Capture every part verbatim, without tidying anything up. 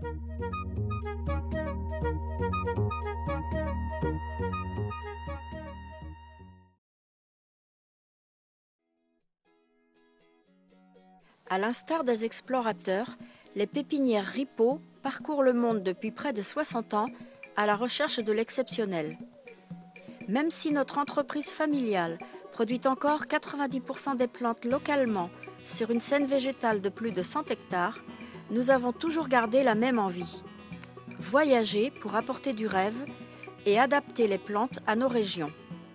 À l'instar des explorateurs, les pépinières Ripaud parcourent le monde depuis près de soixante ans à la recherche de l'exceptionnel. Même si notre entreprise familiale produit encore quatre-vingt-dix pour cent des plantes localement sur une scène végétale de plus de cent hectares, nous avons toujours gardé la même envie. Voyager pour apporter du rêve et adapter les plantes à nos régions.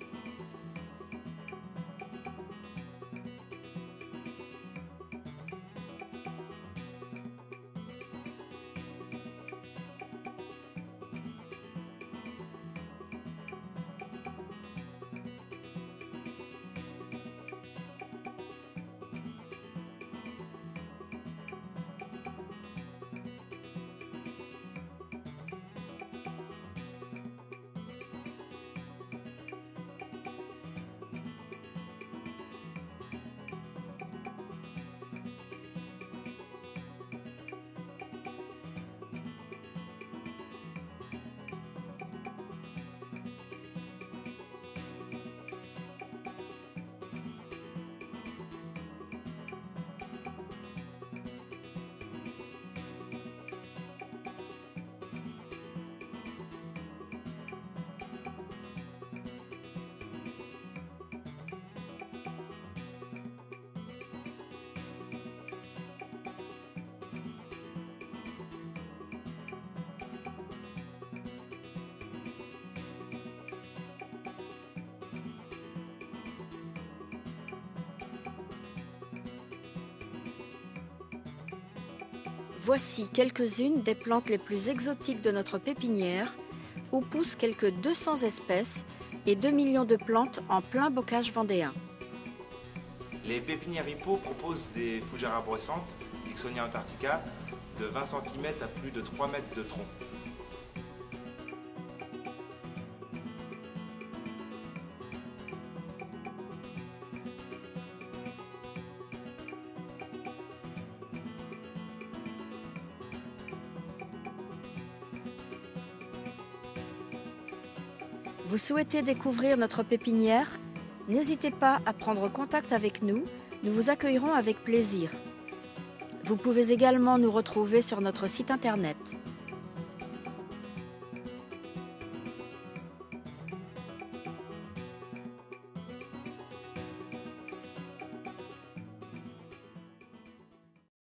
Voici quelques-unes des plantes les plus exotiques de notre pépinière, où poussent quelques deux cents espèces et deux millions de plantes en plein bocage vendéen. Les pépinières Ripaud proposent des fougères arborescentes, Dixonia antarctica, de vingt centimètres à plus de trois mètres de tronc. Vous souhaitez découvrir notre pépinière? N'hésitez pas à prendre contact avec nous, nous vous accueillerons avec plaisir. Vous pouvez également nous retrouver sur notre site internet.